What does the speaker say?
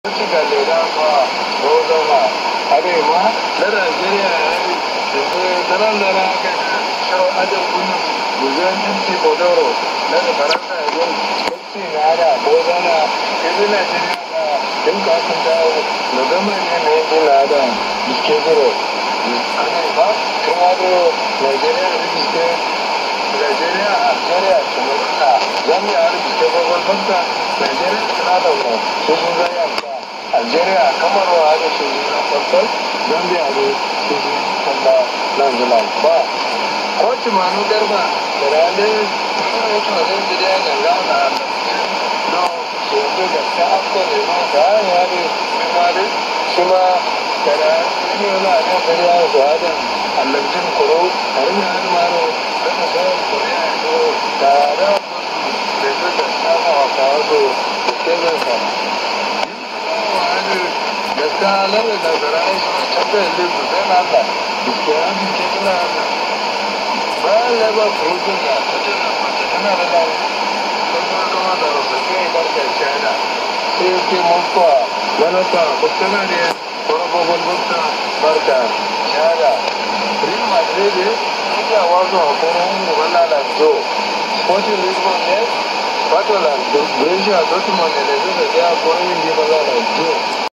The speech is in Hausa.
Galera Rodama Arema Lara Nigeria Daran Lara Sharo Adam Kunu Buzan Inti Bodoro Lara Barata Yin Kutsi Nara Bodana Izi Nigeria Dinka Kuntawo Nodama Ne Nada Biskegoro Anema Kumado Nigeria Biske Nigeria Algeria Chumurka Zambia Biskegoro Bakta Nigeria Kanada Susun Zaya Algeria kamar wa da su na farkon Zambia ne su kuma nan zuwa ba kowace manu garba da ranar wato da zai da yana gauna no su yanzu da ta afko ne ma da ya ne ma da shi ma da ranar ne wala ne da ya zo adam allajin koro harin ya har maro da ta sai korea ko da da su da sama wa kawo da ke zan sama Gaskalar da zarai suna canza yanzu sai na Allah gaskiya an ce suna Allah bayan labar kurutun da ta ce na mata tana da lawa kuma kuma da wasu ke barkar china sai ke mutuwa wani ta bukana ne kwarababban bukta barka china real madrid ne ya wazo a kuma wala da zo sporting lisbon ne wato la brescia dortmund ne da zai ya kwarin yi ba za da zo